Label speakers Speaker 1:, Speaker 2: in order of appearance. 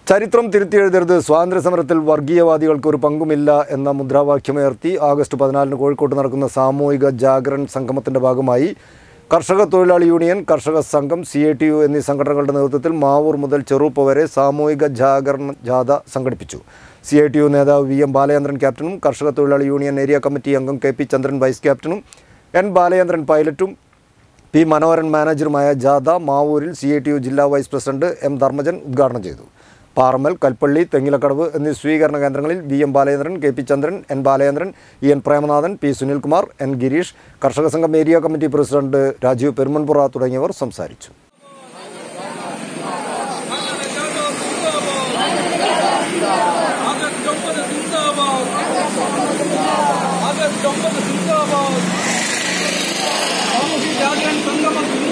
Speaker 1: ചരിത്രം തിരുത്തിയെഴുതരുത്, സ്വാതന്ത്ര്യസമരത്തിൽ വർഗീയവാദികൾക്ക് ഒരു പങ്കുമില്ല എന്ന മുദ്രാവാക്യമുയർത്തി ആഗസ്റ്റ് 14 കോഴിക്കോട്ട് നടക്കുന്ന സാമൂഹിക ജാഗരൺ സംഗമത്തിന്റെ ഭാഗമായി കർഷക തൊഴിലാളി യൂണിയൻ, കർഷക സംഘം, CITU എന്നീ സംഘടനകളുടെ നേതൃത്വത്തിൽ മാവൂർ മുതൽ ചെറുപ്പ വരെ സാമൂഹിക ജാഗരണ ജാഥ സംഘടിപ്പിച്ചു. CITU നേതാവ് VM ബാലചന്ദ്രൻ ക്യാപ്റ്റനും കർഷക തൊഴിലാളി യൂണിയൻ ഏരിയ കമ്മിറ്റി അംഗം KP ചന്ദ്രൻ വൈസ് ക്യാപ്റ്റനും N ബാലചന്ദ്രൻ പൈലറ്റും P മനോഹരൻ മാനേജറുമായ ജാഥ മാവൂരിൽ CITU ജില്ലാ വൈസ് പ്രസിഡന്റ് M ധർമ്മജൻ ഉദ്ഘാടനം ചെയ്തു. പാറമൽ, കൽപ്പള്ളി, തെങ്ങിലക്കടവ് എന്നീ സ്വീകരണ കേന്ദ്രങ്ങളിൽ VM ബാലചന്ദ്രൻ, KP ചന്ദ്രൻ, N Balachandran, EN Premanathan, P Sunilkumar, N Girish, കർഷക സംഘം area committee president Rajeev Perumanpura തുടങ്ങിയവർ സംസാരിച്ചു.
Speaker 2: സംഗമം